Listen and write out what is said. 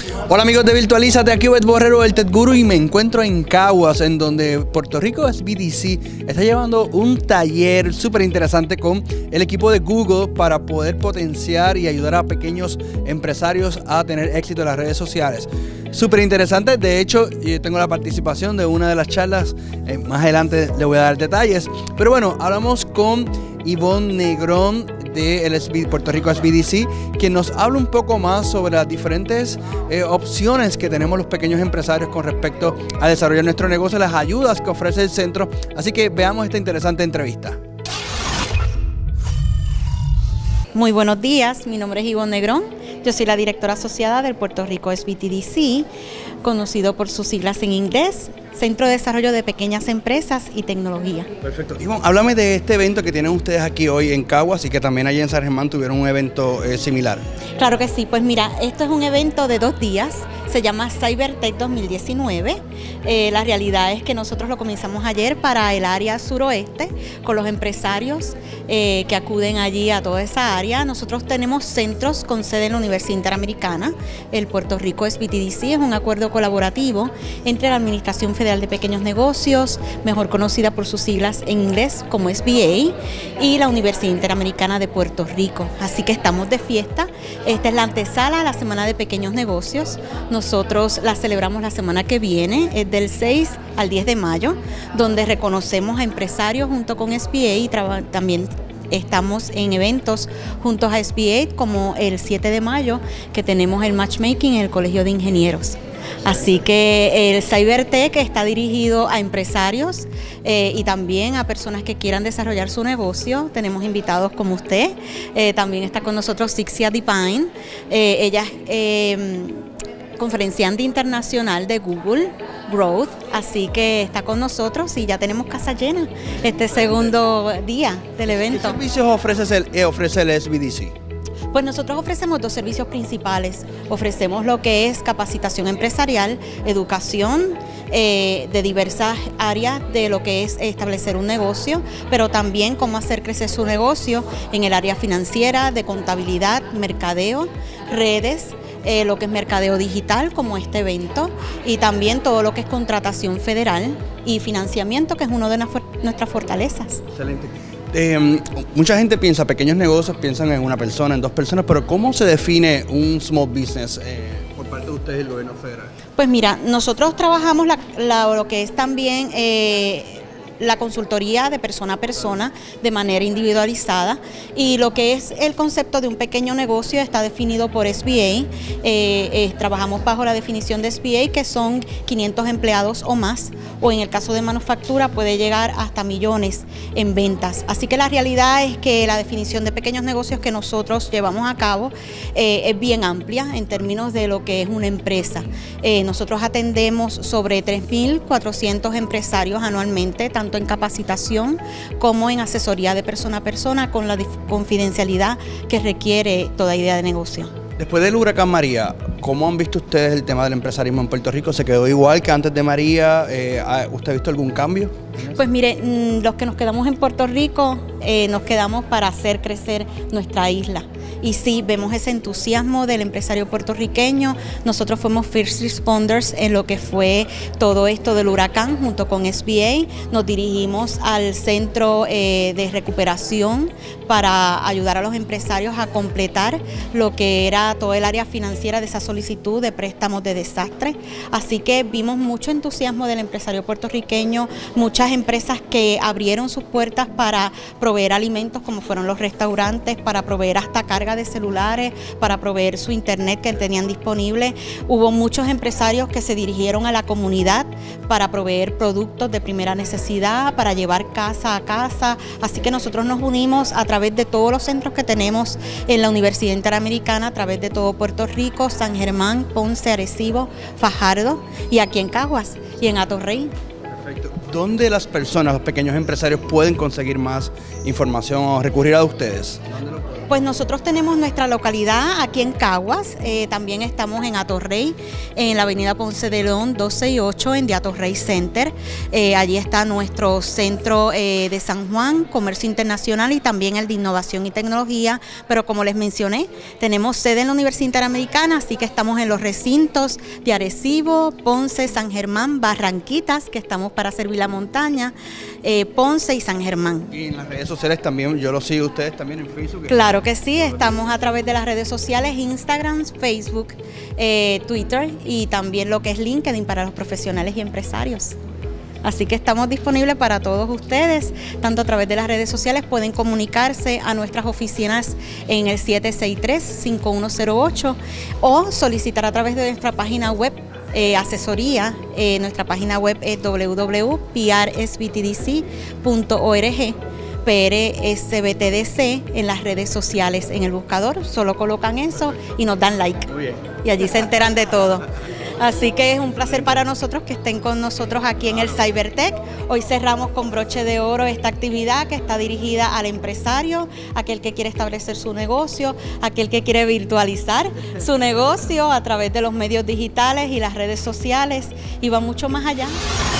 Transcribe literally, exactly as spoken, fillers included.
Hola amigos de Virtualízate, aquí Obed Borrero, el Tech Guru, y me encuentro en Caguas, en donde Puerto Rico S B D C está llevando un taller súper interesante con el equipo de Google para poder potenciar y ayudar a pequeños empresarios a tener éxito en las redes sociales. Súper interesante, de hecho yo tengo la participación de una de las charlas, eh, más adelante le voy a dar detalles, pero bueno, hablamos con Ivonne Negrón de el S B, Puerto Rico S B D C, quien nos habla un poco más sobre las diferentes eh, opciones que tenemos los pequeños empresarios con respecto a desarrollar nuestro negocio, las ayudas que ofrece el centro. Así que veamos esta interesante entrevista. Muy buenos días, mi nombre es Ivonne Negrón, yo soy la directora asociada del Puerto Rico S B D C, conocido por sus siglas en inglés, Centro de Desarrollo de Pequeñas Empresas y Tecnología. Perfecto. Ivonne, háblame de este evento que tienen ustedes aquí hoy en Caguas y que también allí en San Germán tuvieron un evento eh, similar. Claro que sí, pues mira, esto es un evento de dos días, se llama CyberTech dos mil diecinueve. Eh, la realidad es que nosotros lo comenzamos ayer para el área suroeste, con los empresarios eh, que acuden allí a toda esa área. Nosotros tenemos centros con sede en la Universidad Interamericana. El Puerto Rico S B D C es un acuerdo colaborativo entre la Administración Federal de Pequeños Negocios, mejor conocida por sus siglas en inglés como S B A, y la Universidad Interamericana de Puerto Rico. Así que estamos de fiesta. Esta es la antesala a la Semana de Pequeños Negocios. Nosotros la celebramos la semana que viene, es del seis al diez de mayo, donde reconocemos a empresarios junto con S B A y también estamos en eventos juntos a S B A, como el siete de mayo, que tenemos el matchmaking en el Colegio de Ingenieros. Así que el CyberTech está dirigido a empresarios eh, y también a personas que quieran desarrollar su negocio. Tenemos invitados como usted. Eh, también está con nosotros Sixia Divine. Eh, ella es eh, conferenciante internacional de Google Growth, así que está con nosotros y ya tenemos casa llena este segundo día del evento. ¿Qué servicios ofrece el, eh, ofrece el S B D C? Pues nosotros ofrecemos dos servicios principales. Ofrecemos lo que es capacitación empresarial, educación eh, de diversas áreas de lo que es establecer un negocio, pero también cómo hacer crecer su negocio en el área financiera, de contabilidad, mercadeo, redes, eh, lo que es mercadeo digital como este evento, y también todo lo que es contratación federal y financiamiento, que es una de nuestras fortalezas. Excelente. Eh, mucha gente piensa, pequeños negocios piensan en una persona, en dos personas, pero ¿cómo se define un small business eh, por parte de ustedes y el gobierno federal? Pues mira, nosotros trabajamos la, la, lo que es también eh, la consultoría de persona a persona de manera individualizada, y lo que es el concepto de un pequeño negocio está definido por S B A. Eh, eh, trabajamos bajo la definición de S B A, que son quinientos empleados o más, o en el caso de manufactura puede llegar hasta millones en ventas. Así que la realidad es que la definición de pequeños negocios que nosotros llevamos a cabo eh, es bien amplia en términos de lo que es una empresa. Eh, nosotros atendemos sobre tres mil cuatrocientos empresarios anualmente, tanto en capacitación como en asesoría de persona a persona, con la confidencialidad que requiere toda idea de negocio. Después del huracán María, ¿cómo han visto ustedes el tema del empresarismo en Puerto Rico? ¿Se quedó igual que antes de María? Eh, ¿Usted ha visto algún cambio? Pues mire, los que nos quedamos en Puerto Rico, eh, nos quedamos para hacer crecer nuestra isla. Y sí, vemos ese entusiasmo del empresario puertorriqueño. Nosotros fuimos first responders en lo que fue todo esto del huracán junto con S B A. Nos dirigimos al centro eh, de recuperación para ayudar a los empresarios a completar lo que era todo el área financiera de esa solicitud de préstamos de desastre. Así que vimos mucho entusiasmo del empresario puertorriqueño, muchas empresas que abrieron sus puertas para proveer alimentos, como fueron los restaurantes, para proveer hasta carga de celulares, para proveer su internet que tenían disponible. Hubo muchos empresarios que se dirigieron a la comunidad para proveer productos de primera necesidad, para llevar casa a casa. Así que nosotros nos unimos a través de todos los centros que tenemos en la Universidad Interamericana, a través de todo Puerto Rico, San Germán, Ponce, Arecibo, Fajardo, y aquí en Caguas y en Atorrey. Perfecto. ¿Dónde las personas, los pequeños empresarios, pueden conseguir más información o recurrir a ustedes? ¿Dónde lo pueden? Pues nosotros tenemos nuestra localidad aquí en Caguas, eh, también estamos en Atorrey, en la avenida Ponce de León doscientos sesenta y ocho en The Atorrey Center. Eh, allí está nuestro centro eh, de San Juan, Comercio Internacional, y también el de Innovación y Tecnología, pero como les mencioné, tenemos sede en la Universidad Interamericana, así que estamos en los recintos de Arecibo, Ponce, San Germán, Barranquitas, que estamos para servir la montaña, eh, Ponce y San Germán. Y en las redes sociales también, yo lo sigo ustedes también en Facebook. Claro que sí, estamos a través de las redes sociales, Instagram, Facebook, eh, Twitter y también lo que es LinkedIn para los profesionales y empresarios. Así que estamos disponibles para todos ustedes, tanto a través de las redes sociales, pueden comunicarse a nuestras oficinas en el siete seis tres, cinco uno cero ocho o solicitar a través de nuestra página web eh, asesoría. Eh, nuestra página web es w w w punto p r s b t d c punto org. P R S B T D C en las redes sociales, en el buscador, solo colocan eso y nos dan like. Muy bien. Y allí se enteran de todo. Así que es un placer para nosotros que estén con nosotros aquí en el Cybertech. Hoy cerramos con broche de oro esta actividad que está dirigida al empresario, aquel que quiere establecer su negocio, aquel que quiere virtualizar su negocio a través de los medios digitales y las redes sociales, y va mucho más allá.